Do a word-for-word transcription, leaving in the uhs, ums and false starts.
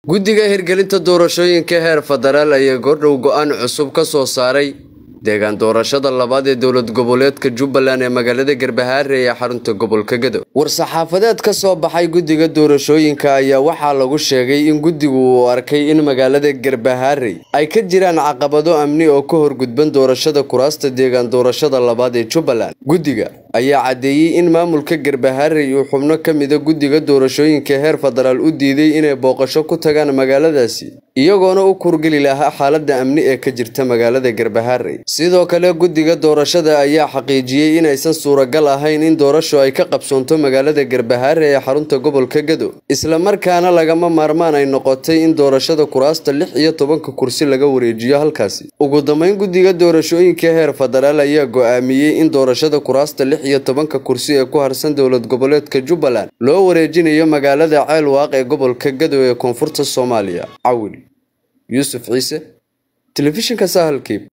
guddiga hirgelinta doorashooyinka heer federaal ayaa goordhow go'aan cusub ka soo saaray deegaan doorashada labaad ee dowlad goboleedka Jubbaland ee magaalada Garbaharre ee xarunta gobolka Gedo. war-saxaafadeed ka soo baxay guddiga doorashooyinka ayaa waxaa lagu sheegay in guddigu uu arkay in magaalada Garbaharre ay ka jiraan caqabado amni oo ka horgudban doorashada kuraasta deegaan doorashada labaad ee Jubbaland. guddiga ayaa cadeeyay in maamulka Garbaharre uu xubno ka mid ah guddiga doorashooyinka heer federaal u diiday inay booqasho ku tagaan magaaladaasi iyagoona u kurgeli lahaa xaaladda amni ee ka jirta magaalada Garbaharre. sidoo kale guddiga doorashada ayaa xaqiijiyay in aysan suuragal ahayn in doorasho ay ka qabsoonto magaalada Garbaharre ee xarunta gobolka Gedo isla markaana lagama maarmaan ay noqotay in doorashada kuraasta lix iyo toban kursi laga wareejiyo halkaasi. ugu dambeyn guddiga doorashooyinka heer federaal ayaa go'aamiyay in doorashada kuraasta lix iyo toban kursi ee ku harsan dowlad goboleedka Jubbaland loo wareejinayo magaalada Ceelwaaq ee gobolka Gedo ee koonfurta Soomaaliya. Awil Yusuf Ciise, telefishinka Sahal Kib.